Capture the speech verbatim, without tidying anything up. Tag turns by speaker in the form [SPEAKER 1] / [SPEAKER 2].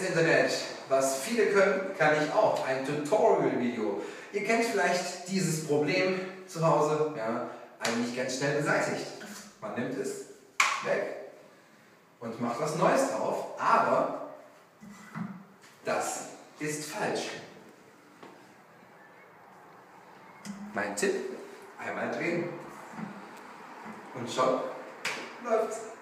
[SPEAKER 1] Internet. Was viele können, kann ich auch. Ein Tutorial-Video. Ihr kennt vielleicht dieses Problem zu Hause, ja, eigentlich ganz schnell beseitigt. Man nimmt es weg und macht was Neues drauf, aber das ist falsch. Mein Tipp, einmal drehen und schon läuft's.